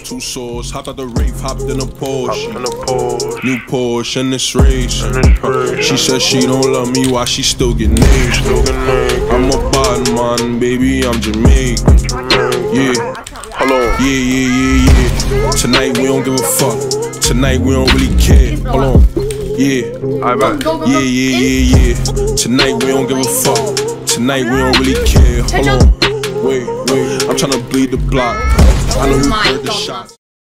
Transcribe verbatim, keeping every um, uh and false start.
two swords. Hopped out the Wraith, hopped in a Porsche. In a Porsche. New Porsche in this race. In this race. She said she don't love me, why she still get named? I'm a bad man, baby, I'm Jamaican. Yeah. Hold on. Yeah, yeah, yeah, yeah. Tonight we don't give a fuck. Tonight we don't really care. Hold on. Yeah. Alright, Yeah, yeah, yeah, yeah. Tonight we don't give a fuck. Tonight we don't really care. Hold on. Wait, wait. I'm tryna bleed the block. I know who heard the shots.